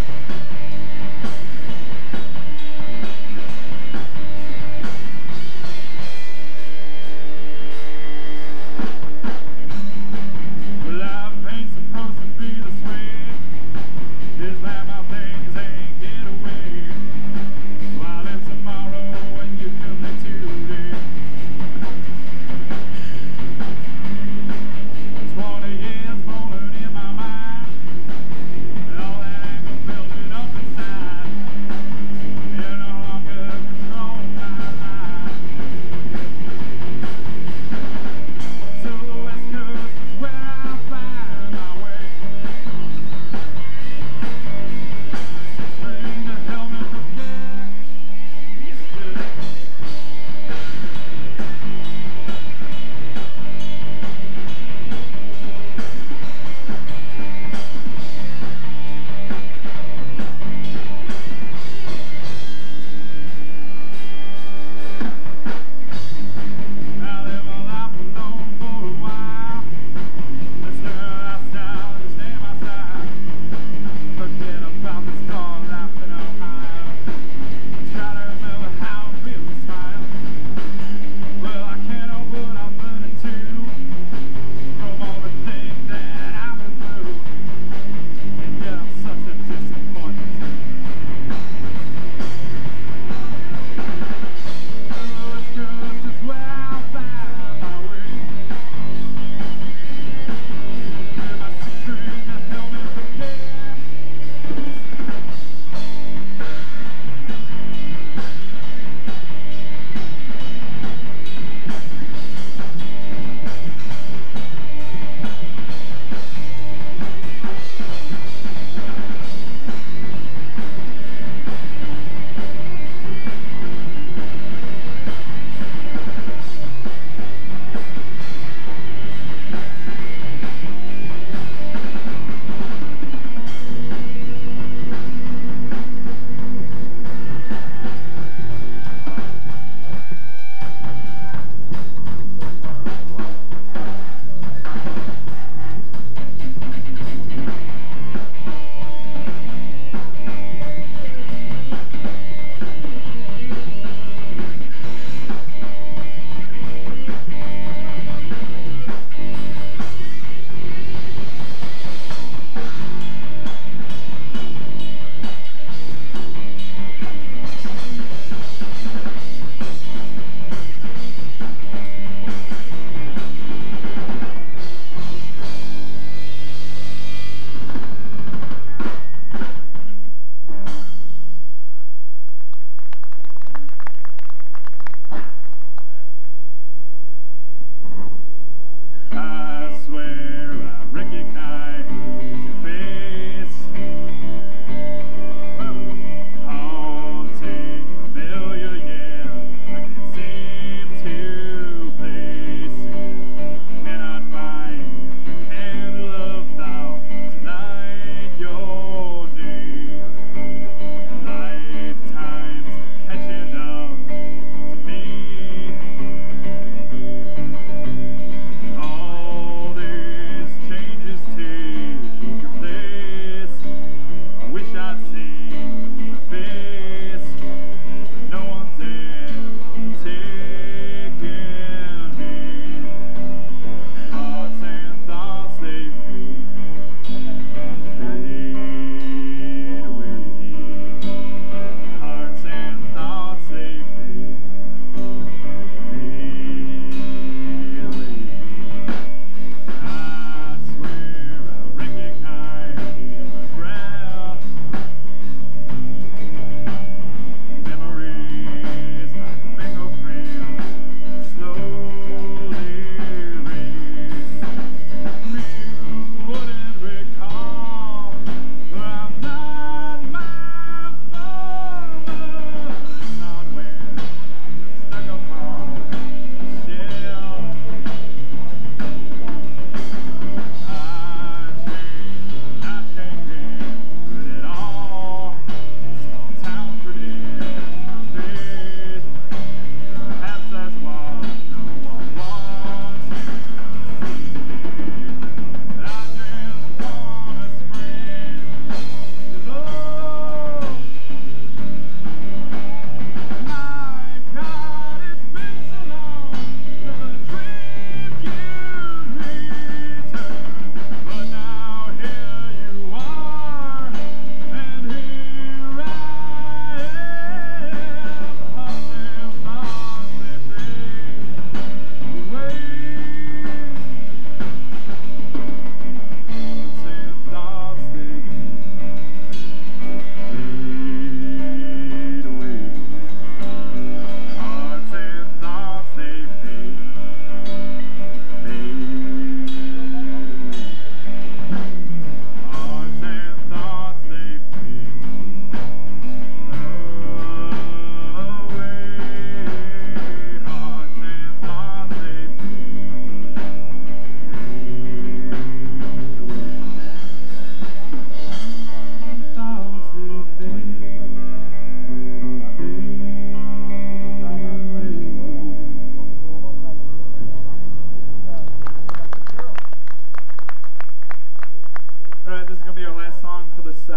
Building up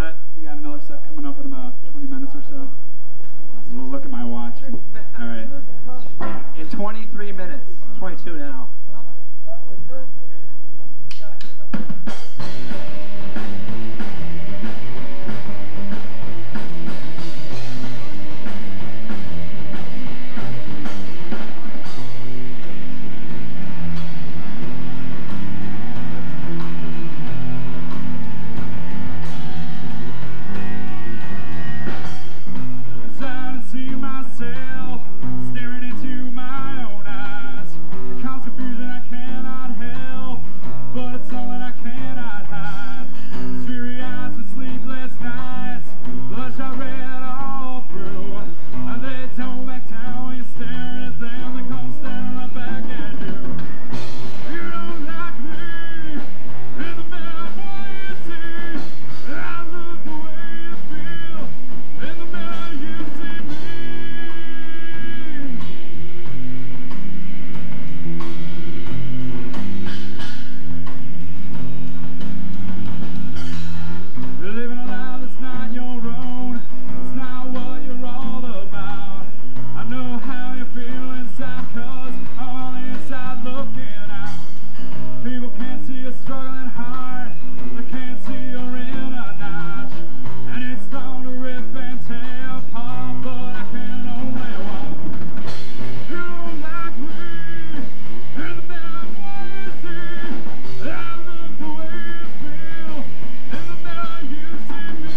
set. We got another set coming up in about 20 minutes or so. We'll look at my watch. All right. In 23 minutes. 22 now. Staring into my own eyes, the confusion I cannot help, but it's something I cannot hide. Dreary eyes and sleepless nights, blush I read all through, and they don't back down when you're staring at them. They come staring right back at you. You don't like me in the mirror, what you see. I look the way you feel in the mirror, you see me. You're living a life that's not your own. It's not what you're all about. I know how you feel inside, 'cause I'm on the inside looking out. People can't see you struggling hard. They can't see you're in a notch. And it's time to rip and tear apart, but I can only walk. You don't like me in the mirror, what you see. I look the way you feel in the mirror, you see me.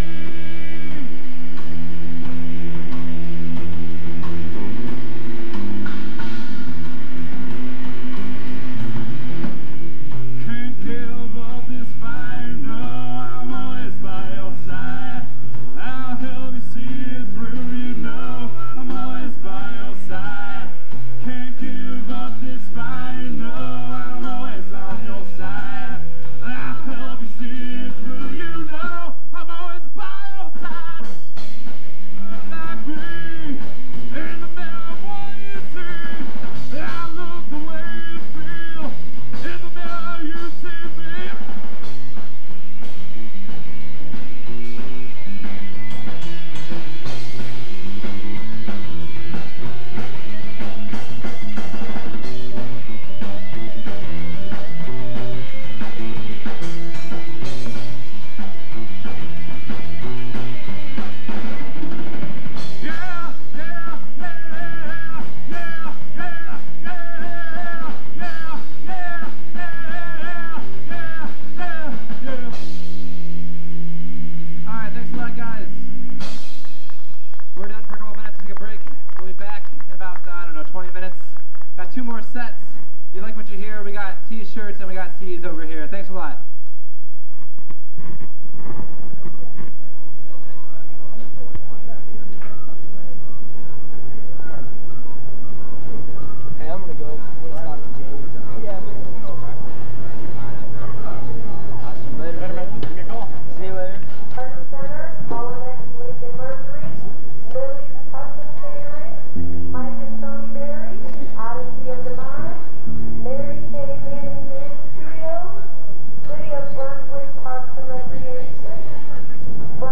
Can't give up this fight, no, I'm always by your side. I'll help you see it through, you know, I'm always by your side. Can't give up this fight, no, I'm always on your side. I'll help you see it through, you know, I'm always by your side. Like me, in the mirror, what you see. I look the way you feel, in the mirror, you see me. Alright, thanks a lot, guys. We're done for a couple minutes. Take a break. We'll be back in about, I don't know, 20 minutes. Got 2 more sets. If you like what you hear, we got t-shirts and we got CDs over here. Thanks a lot. Hey, I'm gonna go. I'm gonna stop at James. Yeah, I'm gonna go. I'll see you later. Later, man. Give me a call. See you later. Garden Centers, Holiday Sleep and Mercury, Lily's Custom Catering, Mike and Tony Berry, Odyssey of Divine, Mary Kay Manning Dance Studio, City of Brunswick Parks and Recreation,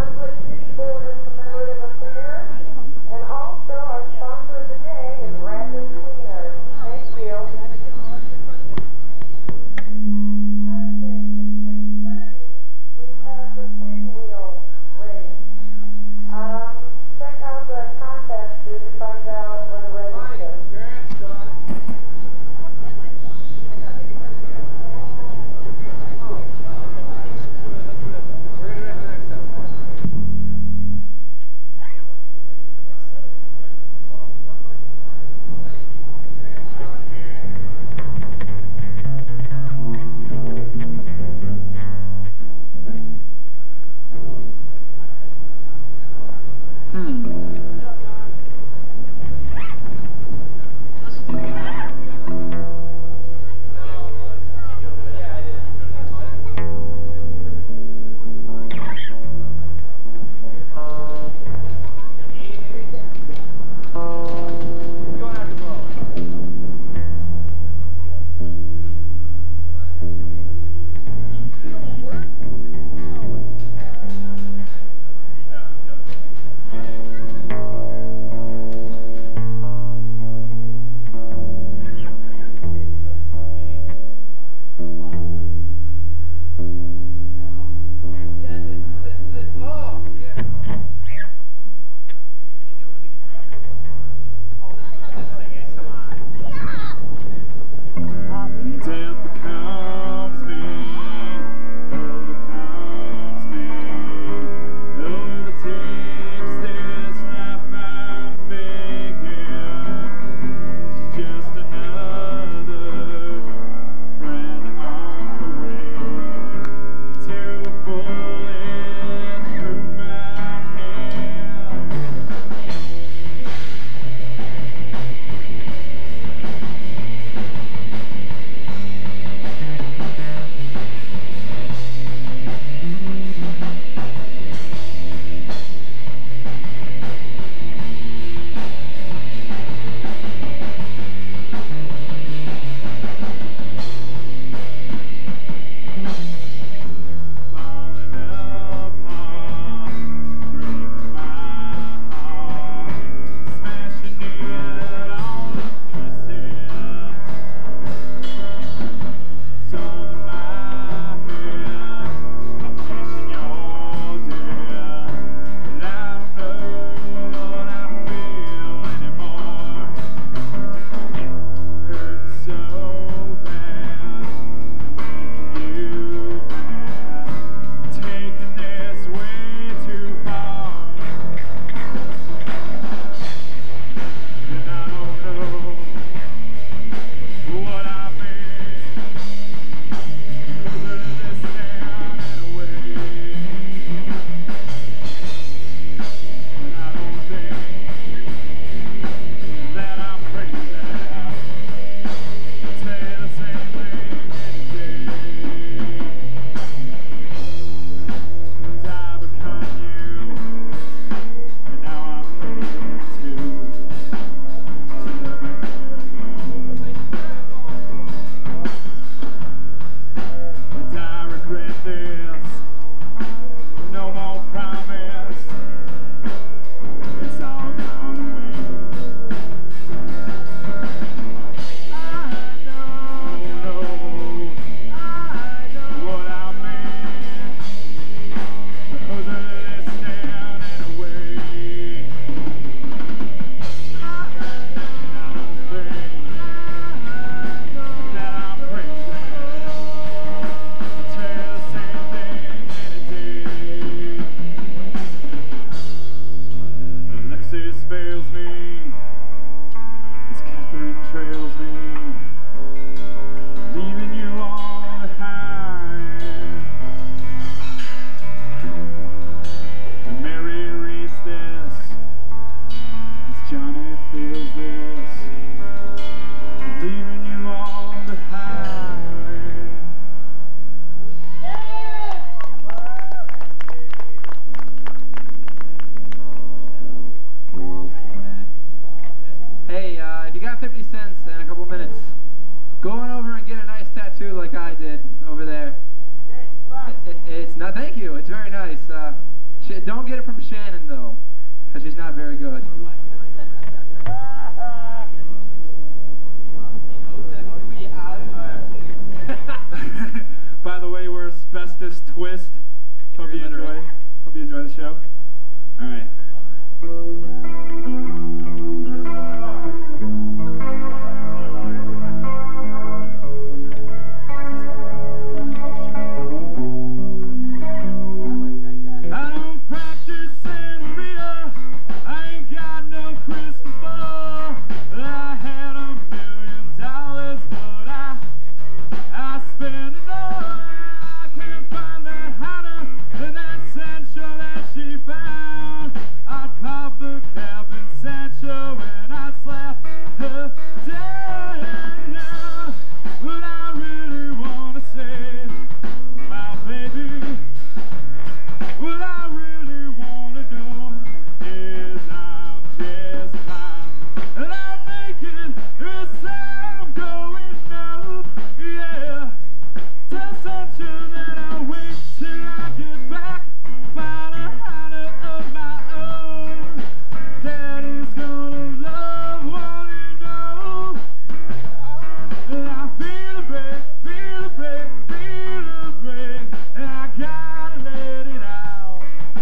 cents and a couple minutes. Going over and get a nice tattoo like I did over there. It's not, thank you, it's very nice. Don't get it from Shannon though, because she's not very good. By the way, we're Asbestos Twist. Hope you enjoy the show. All right. I don't practice Santeria. I ain't got no crystal ball. I had $1 million, but I spend it all. I can't find that Hannah and that Sancho that she found. I'd pop the cap in Sancho and I'd slap her down. But I really wanna say, my baby, what I really wanna know is I'm just fine, and I'm making a sound going up, yeah. Tell Sancho that I'll wait till I get back, find a Hannah of my own. Daddy's gonna love what he knows. And I feel the break, feel the break, feel the break, and I gotta let it out.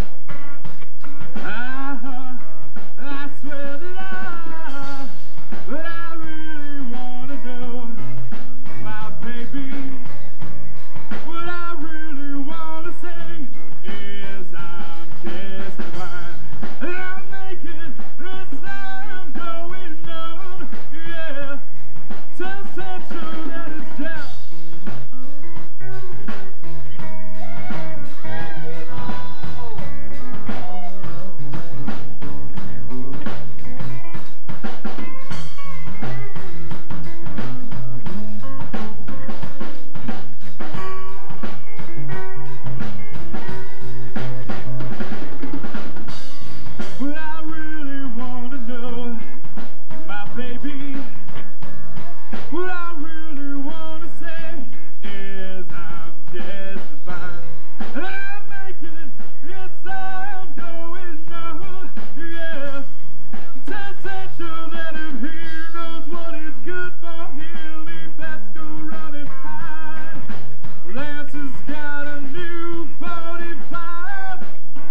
I swear that but I really wanna know, my baby. What I really wanna say is I'm just fine, and I'm making a sound going on, yeah. Tell Sancho that it's just. What I really wanna know, my baby. What I really wanna say is I'm just fine, and I'm making it sound going on, yeah. Tell Sancho that if he knows what is good for him, he best go run and hide. Lance has got a new 45,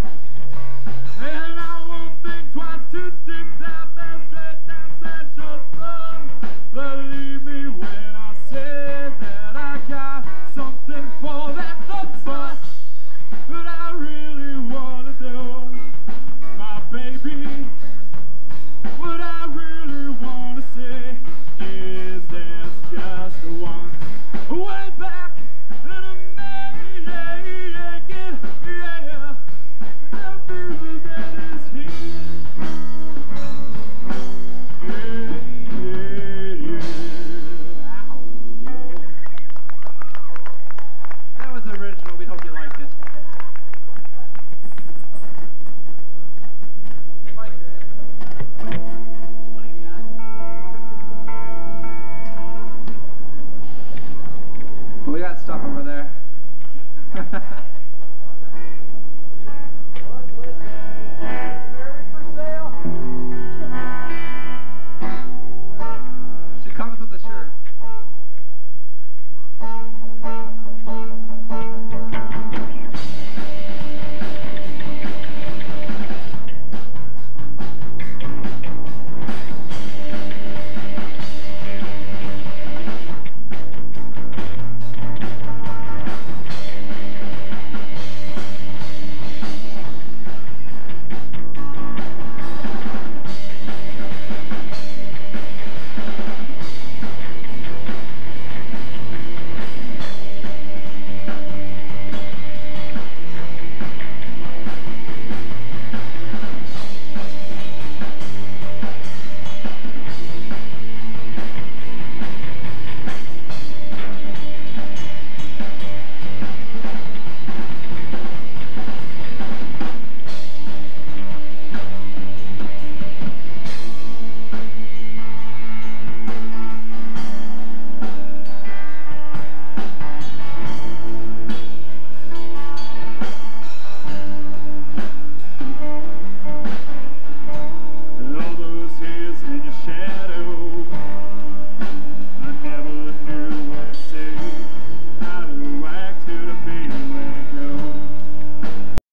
and I won't think twice to stick that bell straight down Sancho's throat. Believe me when I say that I got something for that thought, but I really wanna know, my baby. What I really wanna say is there's just one way back and a make it, yeah. The music that is here.